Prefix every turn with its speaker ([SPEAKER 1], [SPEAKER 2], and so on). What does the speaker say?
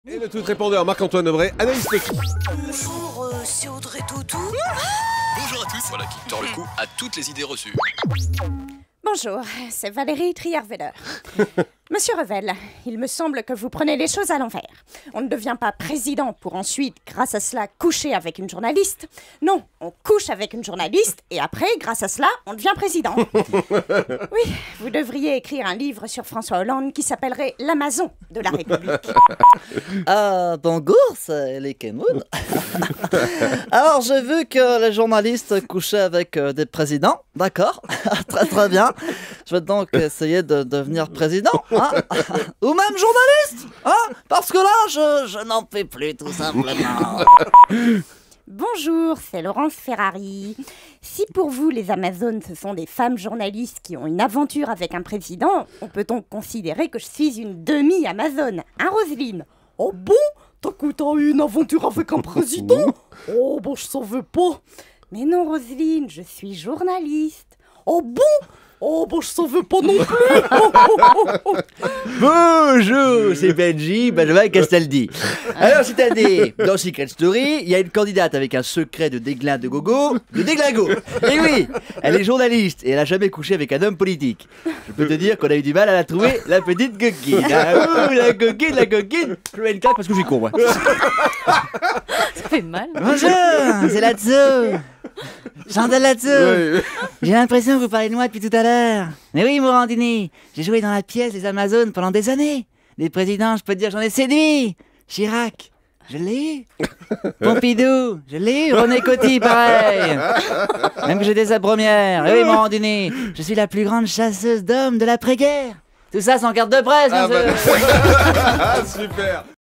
[SPEAKER 1] Et le tout répondeur Marc-Antoine Aubray, Anaïs Petit.
[SPEAKER 2] Bonjour, c'est Audrey Tautou.
[SPEAKER 3] Bonjour à tous, voilà qui tord le cou à toutes les idées reçues.
[SPEAKER 4] Bonjour, c'est Valérie Trierweiler. Monsieur Revel, il me semble que vous prenez les choses à l'envers. On ne devient pas président pour ensuite, grâce à cela, coucher avec une journaliste. Non, on couche avec une journaliste et après, grâce à cela, on devient président. Oui, vous devriez écrire un livre sur François Hollande qui s'appellerait L'Amazon de la République.
[SPEAKER 5] Ah, bonjour, c'est les Cameroun. Alors, j'ai vu que les journalistes couchaient avec des présidents. D'accord, très très bien. Je vais donc essayer de devenir président, hein. Ou même journaliste, hein, parce que là, je n'en peux plus, tout simplement.
[SPEAKER 4] Bonjour, c'est Laurence Ferrari. Si pour vous, les Amazones, ce sont des femmes journalistes qui ont une aventure avec un président, on peut donc considérer que je suis une demi-Amazone, hein, Roselyne?
[SPEAKER 6] Oh bon? T'as eu une aventure avec un président? Oh bah je savais pas.
[SPEAKER 4] Mais non, Roselyne, je suis journaliste.
[SPEAKER 6] Oh bon? Oh bah je savais pas non plus.
[SPEAKER 5] Bonjour, c'est Benji, Benjamin Castaldi. Alors, c'est-à-dire, dans Secret Story, il y a une candidate avec un secret de déglingo de gogo, de déglingo. Et oui, elle est journaliste et elle a jamais couché avec un homme politique. Je peux te dire qu'on a eu du mal à la trouver, la petite coquine. Ah, ouh, la coquine. Je mets une claque parce que je suis con, moi.
[SPEAKER 7] Ça fait mal.
[SPEAKER 5] Bonjour, c'est Lazo. Chantal Lazo.
[SPEAKER 1] Ouais.
[SPEAKER 5] J'ai l'impression que vous parlez de moi depuis tout à l'heure. Mais oui, Morandini, j'ai joué dans la pièce des Amazones pendant des années. Les présidents, je peux te dire, j'en ai séduit. Chirac, je l'ai eu. Pompidou, je l'ai eu. René Coty, pareil. Même que j'étais sa première. Et oui, Morandini, je suis la plus grande chasseuse d'hommes de l'après-guerre. Tout ça sans carte de presse, bien sûr.
[SPEAKER 1] Ah, super.